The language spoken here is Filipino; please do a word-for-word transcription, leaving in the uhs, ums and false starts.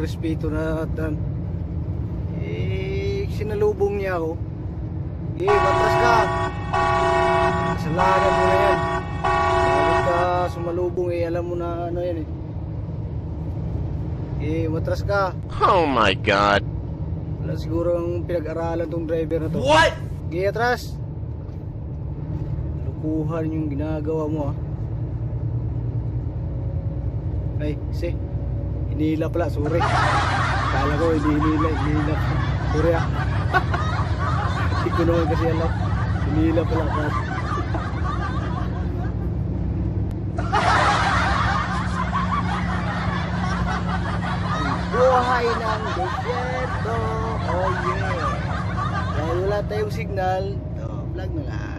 respeto na tan. Eh, sinalubong niya ako. Eh, matras ka. Kasalanan mo na yan. Bakit ka sumalubong eh, alam mo na ano yan eh. Eh, matras ka. Oh my God. Wala siguro ang pinag-aralan tong driver na to. What? Sige, atras. Lukuhan yung ginagawa mo ah. Ay, si. Hinila pala, sorry. Kala ko, hindi hinila, hinila. Sorry ah. Hindi ko naman kasi alam. Hinila pala ka. Buhay ng desierto. Oh yeah. Dahil wala tayong signal, oh, vlog na lang.